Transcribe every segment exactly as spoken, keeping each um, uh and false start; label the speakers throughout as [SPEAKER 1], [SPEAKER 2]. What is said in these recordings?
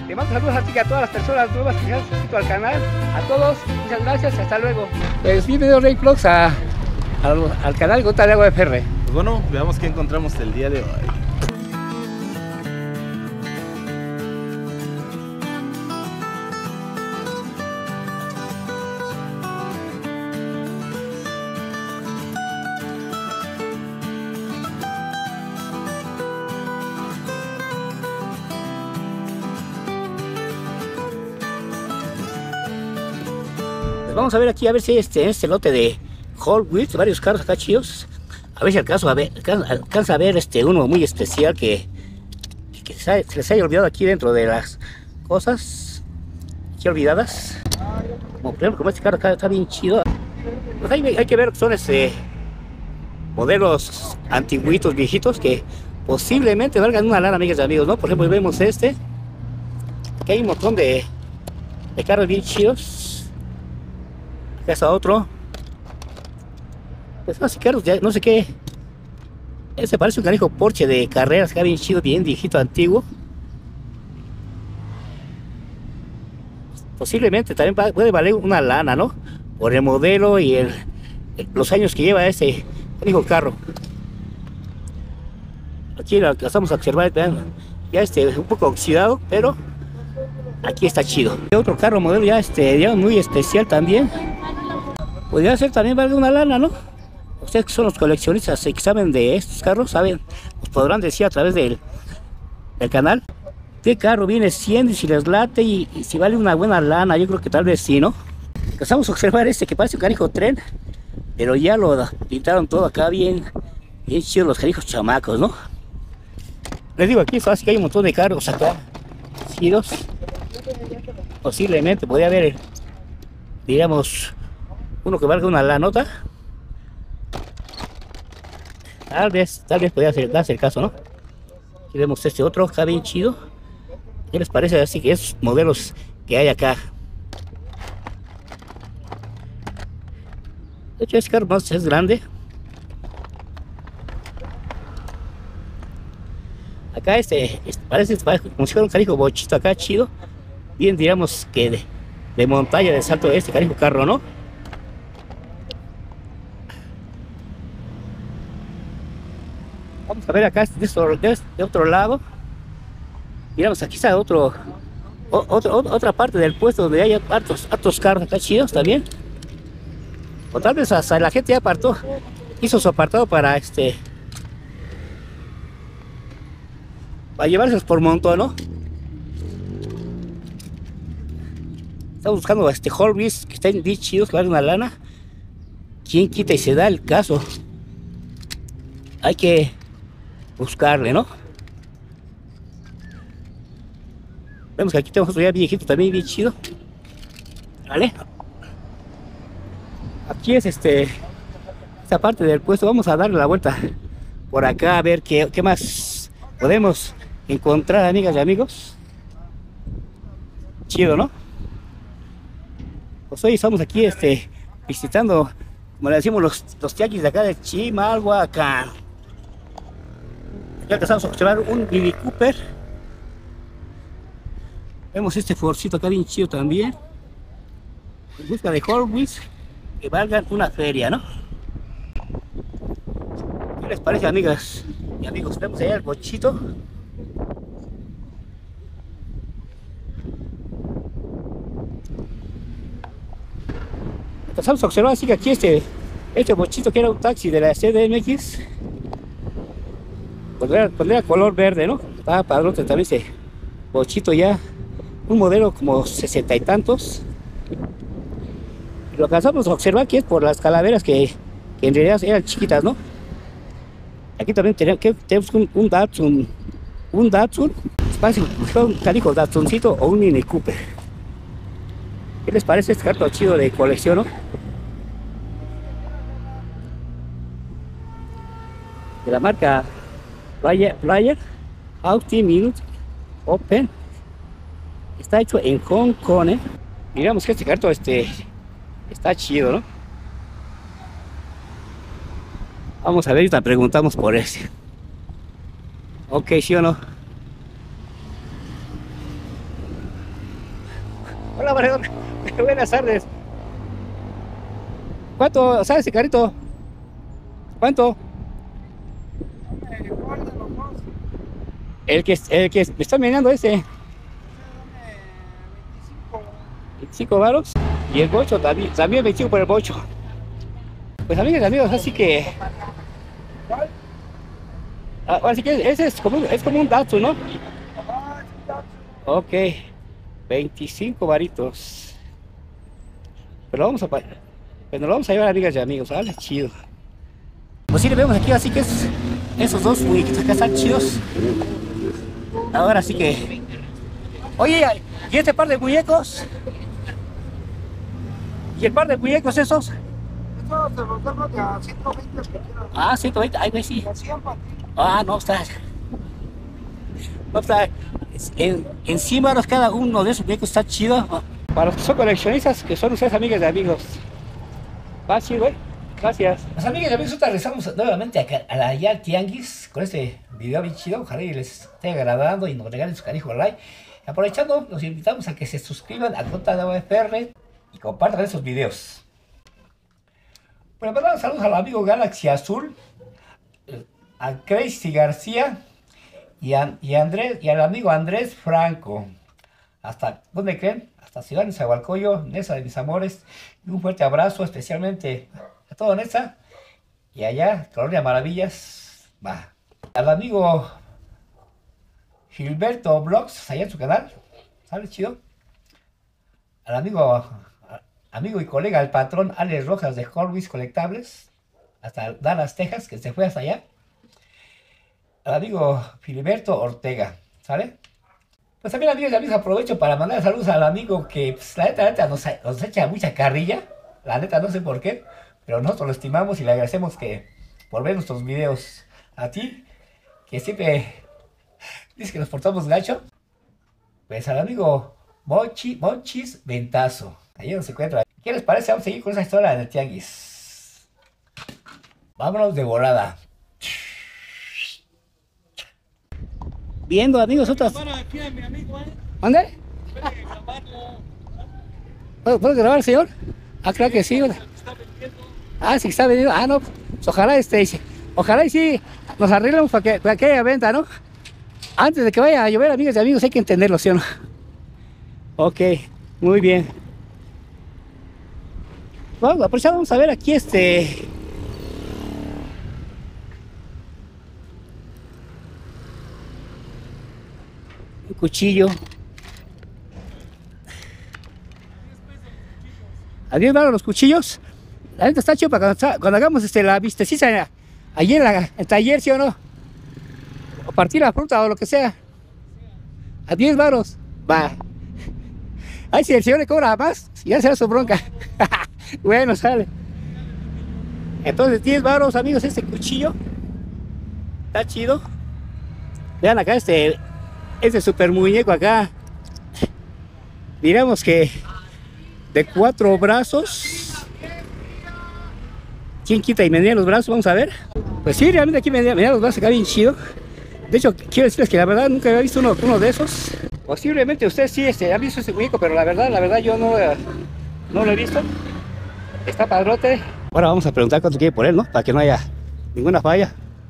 [SPEAKER 1] Te mando saludos así que a todas las personas nuevas que se han suscrito al canal. A todos, muchas gracias y hasta luego. Pues bienvenido Rey Vlogs a, al, al canal Gota de Agua F R.
[SPEAKER 2] Pues bueno, veamos qué encontramos el día de hoy.
[SPEAKER 1] Vamos a ver aquí, a ver si hay este, este lote de Hot Wheels, varios carros acá chidos. A ver si alcanzo a ver, alcanza, alcanza a ver este uno muy especial que, que se, ha, se les haya olvidado aquí dentro de las cosas aquí olvidadas. Como por ejemplo, como este carro acá está bien chido. Pues hay, hay que ver que son este modelos antiguitos, viejitos, que posiblemente valgan una lana, amigas y amigos, ¿no? Por ejemplo, vemos este, que hay un montón de, de carros bien chidos. Acá está otro. Pues no sé, carros, ya no sé qué. Ese parece un canijo Porsche de carreras, que bien chido, bien viejito, antiguo. Posiblemente también puede valer una lana, ¿no? Por el modelo y el, los años que lleva ese canijo carro. Aquí lo estamos a observar, vean, ya este un poco oxidado, pero aquí está chido. Otro carro modelo ya este ya muy especial también. Podría ser también valga una lana, ¿no? Ustedes que son los coleccionistas y que saben de estos carros, saben, nos podrán decir a través del, del canal qué carro viene siendo y si les late y, y si vale una buena lana. Yo creo que tal vez sí, ¿no? Empezamos a observar este que parece un canijo tren, pero ya lo pintaron todo acá bien, bien chido los canijos chamacos, ¿no? Les digo, aquí fácil que hay un montón de carros acá chidos. Posiblemente podría haber, digamos, uno que valga una la nota. Tal vez, tal vez podría ser, darse el caso, ¿no? Aquí vemos este otro, acá bien chido. ¿Qué les parece así que esos modelos que hay acá? De hecho, este carro más es grande. Acá este, este parece, parece como si fuera un canijo bochito acá chido. Bien, digamos que de, de montaña, de salto de este canijo carro, ¿no? Vamos a ver acá de, otro, de otro lado. Miramos, aquí está otro, otro, otra parte del puesto donde hay hartos, hartos carros acá chidos también. O tal vez hasta la gente ya apartó, hizo su apartado para este, para llevárselos por montón, ¿no? Estamos buscando este Hot Wheels que estén bien chidos, que vale una lana. ¿Quién quita y se da el caso? Hay que buscarle, ¿no? Vemos que aquí tenemos otro ya viejito también bien chido. Vale. Aquí es este esta parte del puesto. Vamos a darle la vuelta por acá a ver qué, qué más podemos encontrar, amigas y amigos. Chido, ¿no? Pues hoy estamos aquí este visitando, como le decimos, los, los tianguis de acá de Chimalhuacán. Ya empezamos a observar un Mini Cooper. Vemos este Fordcito acá bien chido también. En busca de Hot Wheels que valgan una feria, ¿no? ¿Qué les parece, amigas y amigos? Vemos allá el bochito. Empezamos a observar así que aquí este, este bochito que era un taxi de la C D M X. Pues era, pues era color verde, ¿no? Estaba padrote también ese bochito ya. Un modelo como sesenta y tantos. Y lo alcanzamos a observar que es por las calaveras que, que en realidad eran chiquitas, ¿no? Aquí también tenemos, que, tenemos un, un Datsun. Un Datsun. Parece un canijo Datsuncito o un Mini Cooper. ¿Qué les parece este carro chido de colección, no? De la marca Player, Player Auto Minute Open. Está hecho en Hong Kong, ¿eh? Miramos que este carro este, está chido, ¿no? Vamos a ver y te preguntamos por ese. Ok, ¿sí o no? Hola, Maredón. Buenas tardes. ¿Cuánto sale ese carrito? ¿Cuánto? El que, el que me está mirando ese. veinticinco varos. Y el bocho también, también veinticinco por el bocho. Pues amigas y amigos, así que... Así que ese es como, es como un Datsun, ¿no? Ok. veinticinco varitos. Pero vamos a... Pues nos lo vamos a llevar, amigas y amigos. Vale, chido. Pues sí, le vemos aquí, así que es, esos dos muñequitos acá están chidos. Ahora sí que... Oye, ¿y este par de muñecos? ¿Y el par de muñecos esos?
[SPEAKER 3] Estos se los dejo de a ciento veinte que quieran.
[SPEAKER 1] Ah, ciento veinte, ay, güey, sí.
[SPEAKER 3] cien para ti.
[SPEAKER 1] Ah, no, está... No, está... En, encima de cada uno de esos muñecos está chido. Para los que son coleccionistas, que son ustedes, amigas y amigos. Va, sí, güey. Gracias. Pues amigas y amigos, ahorita regresamos nuevamente acá, a la ya al Tianguis con este video bien chido. Ojalá y les esté agradando y nos regalen su cariño like. Aprovechando, los invitamos a que se suscriban a Conta de O F R y compartan esos videos. Bueno, pues mandamos saludos al amigo Galaxy Azul, a Crazy García y, a, y, Andrés, y al amigo Andrés Franco. ¿Hasta dónde creen? Hasta Ciudad de Zahualcoyo, Nesa de mis amores. Y un fuerte abrazo especialmente a todo Nesa. Y allá, Colonia Maravillas. Va. Al amigo Gilberto Vlogs, allá en su canal. ¿Sabes? Chido. Al amigo, amigo y colega, el patrón Alex Rojas de Horwitz Colectables. Hasta Dallas, Texas, que se fue hasta allá. Al amigo Filiberto Ortega. ¿Sale? Pues también, amigos y amigos, aprovecho para mandar saludos al amigo que, pues, la neta, la neta nos, nos echa mucha carrilla. La neta, no sé por qué, pero nosotros lo estimamos y le agradecemos que por ver nuestros videos. A ti, que siempre dice que nos portamos gacho. Pues al amigo Mochi, Monchis Ventazo. Ahí nos encuentra. ¿Qué les parece? Vamos a seguir con esa historia del Tianguis. Vámonos de volada. Viendo, amigos, otras. ¿Dónde? ¿Puedo, ¿Puedo grabar, señor? Ah, claro que sí. Ah, sí, está vendiendo. Ah, no. Pues ojalá este. Ojalá y sí nos arreglamos para que, para que haya venta, ¿no? Antes de que vaya a llover, amigas y amigos, hay que entenderlo, ¿sí o no? Ok, muy bien. Vamos, pues ya vamos a ver aquí este. Un cuchillo. ¿A diez baros los cuchillos? La neta está chido para cuando, cuando hagamos este, la vistecita allí en la, el taller, ¿sí o no? O partir la fruta o lo que sea. A diez baros. Va. Ay, si el señor le cobra más, ya será su bronca. Bueno, sale. Entonces, diez baros, amigos, este cuchillo. Está chido. Vean acá este, este super muñeco acá. Digamos que de cuatro brazos. ¿Quién quita y medía los brazos? Vamos a ver. Pues sí, realmente aquí medía, medía los brazos acá bien chido. De hecho, quiero decirles que la verdad nunca había visto uno, uno de esos. Posiblemente ustedes sí este, han visto ese muñeco, pero la verdad, la verdad yo no, no lo he visto. Está padrote. Ahora vamos a preguntar cuánto quiere por él, ¿no? Para que no haya ninguna falla.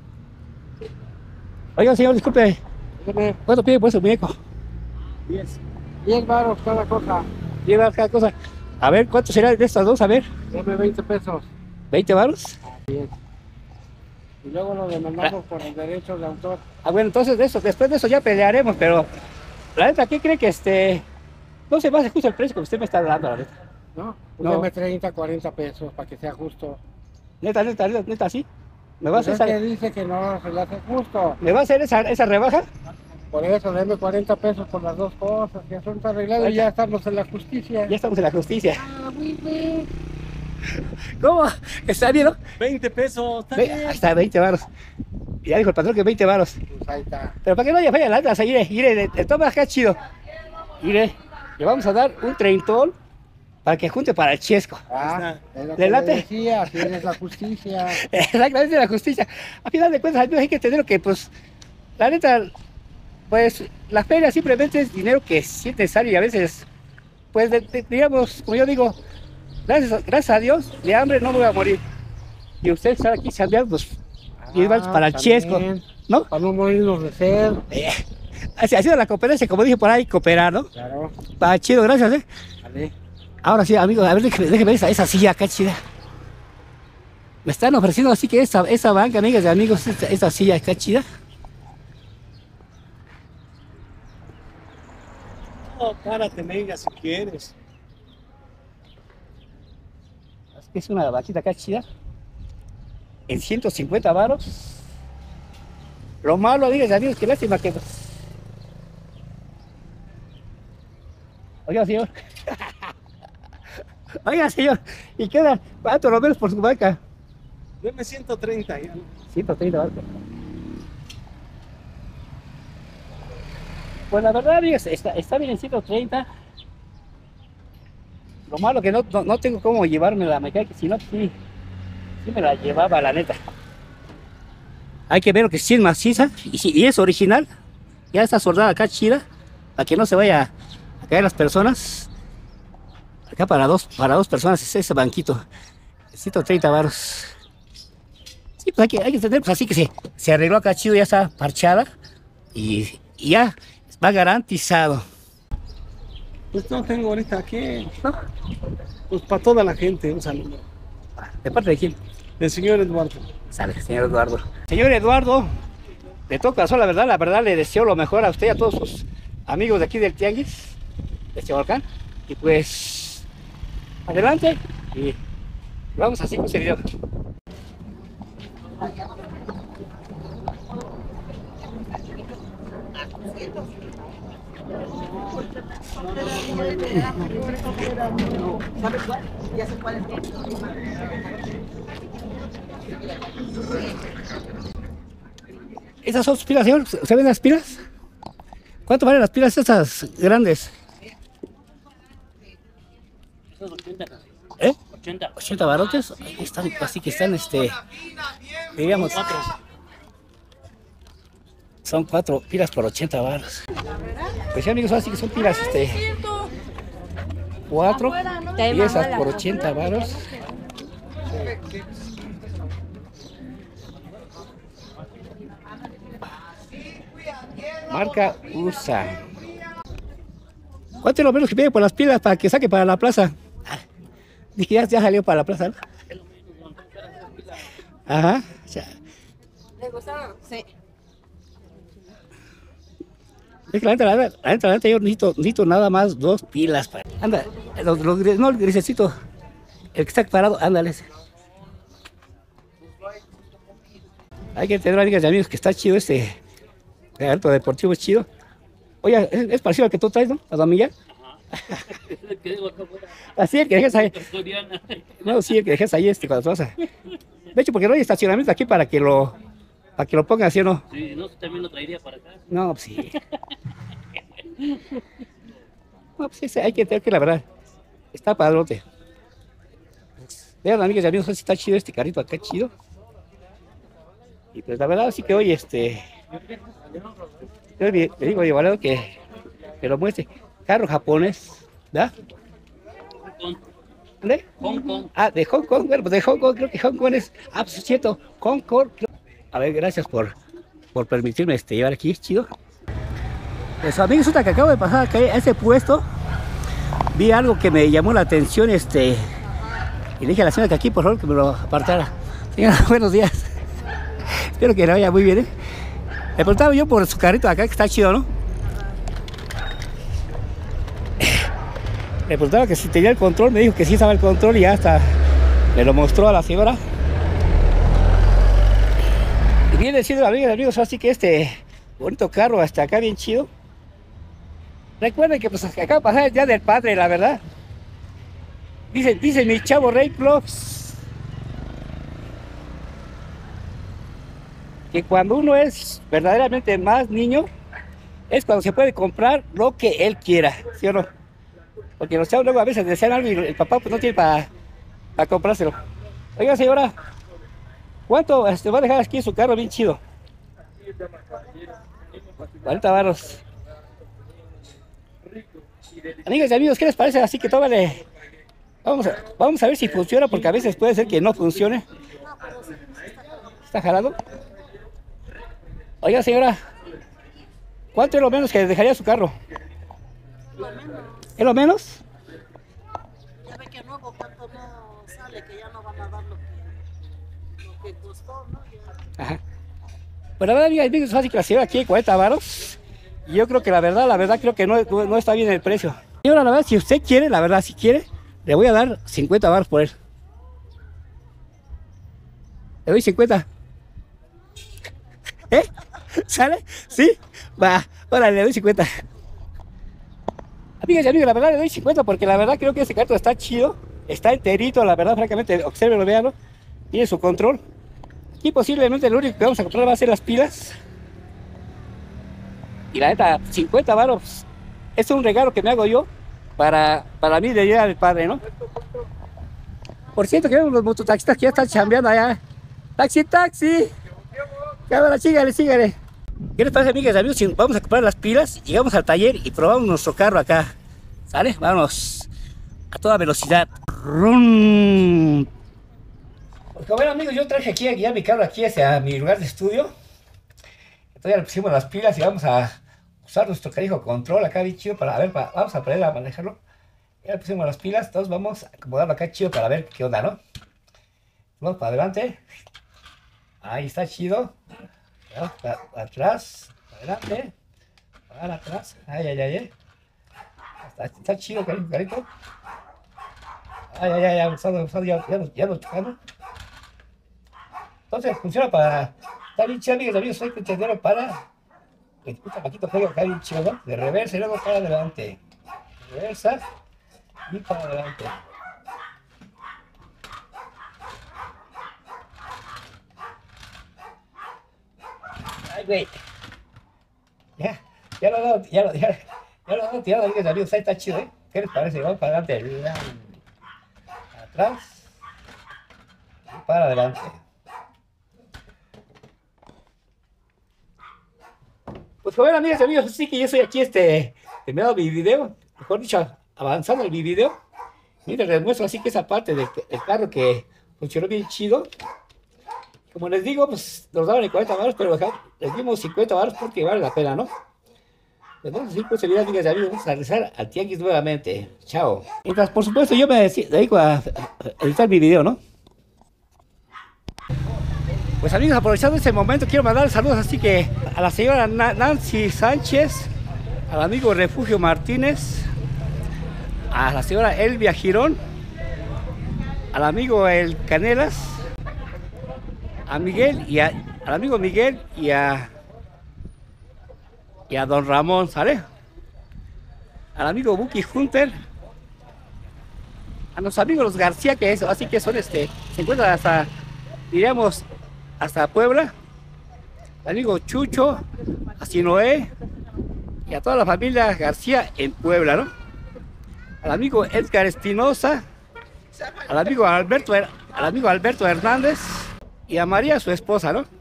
[SPEAKER 1] Oiga, señor, disculpe. ¿Cuánto pide por ese muñeco?
[SPEAKER 3] diez. diez baros cada cosa.
[SPEAKER 1] diez baros cada cosa. A ver, ¿cuánto será de estas dos? A ver.
[SPEAKER 3] Dame veinte pesos.
[SPEAKER 1] ¿veinte baros?
[SPEAKER 3] diez. Y luego lo demandamos por los derechos de autor.
[SPEAKER 1] Ah, bueno, entonces de eso, después de eso ya pelearemos, pero la neta, ¿qué cree que este no se me hace justo el precio que usted me está dando, la neta?
[SPEAKER 3] ¿No?
[SPEAKER 1] No.
[SPEAKER 3] Dame treinta, cuarenta pesos para que sea justo.
[SPEAKER 1] Neta, neta, neta, neta, ¿sí? ¿Me va a hacer
[SPEAKER 3] Pues es
[SPEAKER 1] esa,
[SPEAKER 3] que dice que no se le hace justo.
[SPEAKER 1] ¿me va a hacer esa, esa rebaja?
[SPEAKER 3] Por eso, dame cuarenta pesos por las dos cosas. Que asunto arreglado y ya estamos en la justicia.
[SPEAKER 1] Ya estamos en la justicia.
[SPEAKER 3] Ah, muy bien.
[SPEAKER 1] ¿Cómo? ¿Está bien, no?
[SPEAKER 2] veinte pesos. Está
[SPEAKER 1] Ve,
[SPEAKER 2] bien.
[SPEAKER 1] ahí está, veinte baros. Ya dijo el patrón que veinte baros.
[SPEAKER 3] Pues ahí está.
[SPEAKER 1] Pero para que no haya falla la neta, o sea, mire, mire, de, de todo acá chido. Mire, le vamos a dar un treintón para que junte para el chesco.
[SPEAKER 3] Ah, es lo
[SPEAKER 1] ¿Le
[SPEAKER 3] que le
[SPEAKER 1] late?
[SPEAKER 3] decía, tienes la justicia.
[SPEAKER 1] Exactamente, la justicia. A final de cuentas, amigos, hay que entender que, pues, la neta, pues, la feria simplemente es dinero que sí es necesario y a veces, pues de, de, digamos, como yo digo, gracias, gracias a Dios, de hambre no me voy a morir. Y usted está aquí chambeando, pues, y va para el Chesco, ¿no?
[SPEAKER 3] Para no morirnos de sed.
[SPEAKER 1] Eh, así ha sido la competencia, como dije por ahí, cooperar, ¿no?
[SPEAKER 3] Claro.
[SPEAKER 1] Está chido, gracias, ¿eh?
[SPEAKER 3] Vale.
[SPEAKER 1] Ahora sí, amigos, a ver, déjeme, déjeme ver esa, esa silla acá chida. Me están ofreciendo así que esa, esa banca, amigas y amigos, esta, esta silla acá chida.
[SPEAKER 3] Oh, párate, venga, si quieres.
[SPEAKER 1] Es que es una vaquita acá chida. En ciento cincuenta varos. Lo malo, amigas y amigos, que lástima que... Oiga, señor. Oiga, señor. ¿Y quedan cuánto lo menos por su vaca?
[SPEAKER 3] Deme ciento treinta ya.
[SPEAKER 1] ciento treinta varos. Pues la verdad, amigas, está, está bien en ciento treinta. Lo malo que no, no, no tengo cómo llevarme la mecánica, si no, sí, sí me la llevaba, la neta. Hay que ver que sí es maciza y, si, y es original. Ya está soldada acá chida, para que no se vaya a caer las personas. Acá para dos, para dos personas es ese banquito. ciento treinta varos. Sí, pues hay que, hay que tener, pues así que se, se arregló acá chido, ya está parchada. Y, y ya va garantizado.
[SPEAKER 3] Pues no tengo ahorita aquí, ¿no? Pues para toda la gente, un saludo.
[SPEAKER 1] ¿De parte de quién?
[SPEAKER 3] Del señor Eduardo.
[SPEAKER 1] Sale, señor Eduardo. Señor Eduardo, de todo corazón, la verdad, la verdad, le deseo lo mejor a usted y a todos sus amigos de aquí del Tianguis, de Chimalcán. Y pues, adelante. Y vamos así con ese video.
[SPEAKER 4] ¿Sabes cuál? Ya sé cuál es.
[SPEAKER 1] ¿Esas son sus pilas, señor? ¿Se ven las pilas? ¿Cuánto valen las pilas estas grandes? ¿Eh?
[SPEAKER 5] ochenta.
[SPEAKER 1] ochenta barotes. Ahí están, así que están, este, digamos, son cuatro pilas por ochenta baros. Pues sí, amigos, así que son pilas, este, cuatro piezas por ochenta baros. Marca U S A. ¿Cuánto es lo menos que pide por las pilas para que saque para la plaza? Dije, ya, ya salió para la plaza, ¿no? Ajá. Ya.
[SPEAKER 4] ¿Le gustaron? Sí.
[SPEAKER 1] Es que la neta, la neta, la neta, la neta, yo necesito, necesito nada más dos pilas. Para... Anda, los, los, no, el grisecito, el que está parado, ándale. Hay que tener amigas y amigos que está chido este evento deportivo, es chido. Oye, es, es parecido al que tú traes, ¿no? A Domilla. Así el que dejes ahí. No, sí, el que dejes ahí este cuando vas a... De hecho, porque no hay estacionamiento aquí para que lo para que lo pongan así o no.
[SPEAKER 5] Sí, no, también lo traería para acá.
[SPEAKER 1] No, pues sí. No, pues ese hay que tener que la verdad. Está padrote. Vean, amigas y amigos, si está chido este carrito acá, chido. Y pues la verdad sí que hoy este... Yo le digo a Llevarado que, que lo muestre. Carro japonés, ¿verdad? ¿Dónde?
[SPEAKER 5] Hong Kong.
[SPEAKER 1] Ah, de Hong Kong, bueno, pues de Hong Kong, creo que Hong Kong es, ah, pues es cierto, Hong Kong. A ver, gracias por, por permitirme este, llevar aquí, es chido. Pues amigos, resulta que acabo de pasar acá a ese puesto, vi algo que me llamó la atención, este, y le dije a la señora que aquí, por favor, que me lo apartara. Señora, buenos días. Espero que le vaya muy bien, ¿eh? Le preguntaba yo por su carrito acá, que está chido, ¿no? Le preguntaba que si tenía el control, me dijo que sí estaba el control y ya hasta me lo mostró a la señora. Y viene siendo, amigas y amigos, así que este bonito carro hasta acá bien chido. Recuerden que pues acaba de pasar el Día del Padre, la verdad. Dice, dice mi chavo Rey Clocks que cuando uno es verdaderamente más niño, es cuando se puede comprar lo que él quiera, ¿sí o no? Porque los chavos luego a veces desean algo y el papá pues no tiene para pa comprárselo. Oiga señora, ¿cuánto este, va a dejar aquí su carro bien chido? cuarenta varos. Amigas y amigos, ¿qué les parece? Así que tómale. Vamos a, vamos a ver si funciona, porque a veces puede ser que no funcione. ¿Está jalado? Oiga, señora, ¿cuánto es lo menos que dejaría su carro?
[SPEAKER 4] Lo menos.
[SPEAKER 1] ¿Es lo menos?
[SPEAKER 4] Ya ve que nuevo cuánto no sale, que ya no van a dar lo que, lo que costó, ¿no? Ya.
[SPEAKER 1] Ajá. Pues la verdad, amigas y amigos, es fácil que la señora quiere cuarenta varos. Y yo creo que la verdad, la verdad, creo que no, no, no está bien el precio. Señora, la verdad, si usted quiere, la verdad, si quiere, le voy a dar cincuenta varos por él. Le doy cincuenta. ¿Eh? ¿Sale? ¿Sí? Va, ahora le doy cincuenta. Amigas y amigos, la verdad le doy cincuenta porque la verdad creo que ese carro está chido. Está enterito, la verdad, francamente, obsérvenlo, véanlo. Tiene su control. Aquí posiblemente lo único que vamos a comprar va a ser las pilas. Y la neta, cincuenta varos. Es un regalo que me hago yo para, para mí de Día del Padre, ¿no? Por cierto, que vemos los mototaxistas que ya están chambeando allá. ¡Taxi, taxi! Cámara, sígale, sígale. ¿Qué les parece, amigas y amigos? Si vamos a comprar las pilas, llegamos al taller y probamos nuestro carro acá. ¿Sale? Vámonos a toda velocidad. ¡Rum! Porque bueno, amigos, yo traje aquí ya mi carro aquí hacia mi lugar de estudio. Entonces ya le pusimos las pilas y vamos a usar nuestro carijo control acá bien chido para ver, para, vamos a aprender a manejarlo. Ya le pusimos las pilas, entonces vamos a acomodarlo acá chido para ver qué onda, ¿no? Vamos para adelante. Ahí está chido. Vamos para, para atrás, para adelante, para atrás. Ay, ay, ay, ay. Está, está chido, cariño, carito. Ay, ay, ay, avanzando, avanzando, ya, ya, ya lo chocamos. Entonces funciona para. Está bien chido, amigos, amigos, hay que entenderlo para. El puta paquito juega acá bien chido, ¿no? De reversa y luego para adelante. Reversa y para adelante. Ay, güey. Ya, ya lo he dado, ya lo, ya, ya lo he dado tirado, amigos, amigos, ahí está chido, ¿eh? ¿Qué les parece? Vamos para adelante. Atrás. Y para adelante. Pues bueno, amigas y amigos, así que yo soy aquí este, terminado mi video, mejor dicho, avanzando en mi video. Miren, les muestro así que esa parte del, del carro que funcionó bien chido. Como les digo, pues nos daban el cuarenta baros, pero acá les dimos cincuenta baros porque vale la pena, ¿no? Pues vamos a seguir pues, amigas y amigos, vamos a regresar al tianguis nuevamente. Chao. Mientras, por supuesto, yo me dedico a, a editar mi video, ¿no? Pues amigos, aprovechando este momento, quiero mandar saludos así que a la señora Nancy Sánchez, al amigo Refugio Martínez, a la señora Elvia Girón, al amigo El Canelas, a Miguel y a, al amigo Miguel y a y a don Ramón, ¿sale? Al amigo Buki Hunter, a los amigos los García, que es, así que son este, se encuentran hasta, diríamos, hasta Puebla, al amigo Chucho, a Sinoé y a toda la familia García en Puebla, ¿no? Al amigo Edgar Espinosa, al amigo Alberto, al amigo Alberto Hernández y a María, su esposa, ¿no?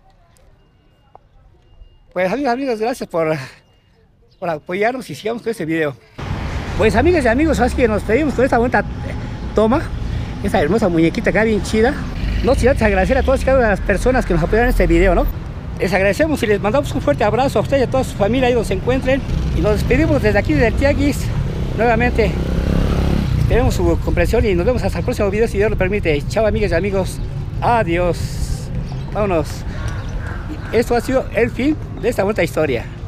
[SPEAKER 1] Pues amigos, amigos, gracias por, por apoyarnos y sigamos con este video. Pues amigas y amigos, así que nos pedimos con esta bonita toma, esta hermosa muñequita acá bien chida. No sin antes agradecer a todas y cada una de las personas que nos apoyaron en este video, ¿no? Les agradecemos y les mandamos un fuerte abrazo a ustedes y a toda su familia ahí donde se encuentren. Y nos despedimos desde aquí, desde el tianguis. Nuevamente, esperemos su comprensión y nos vemos hasta el próximo video si Dios lo permite. Chao amigas y amigos. Adiós. Vámonos. Esto ha sido el fin de esta bonita historia.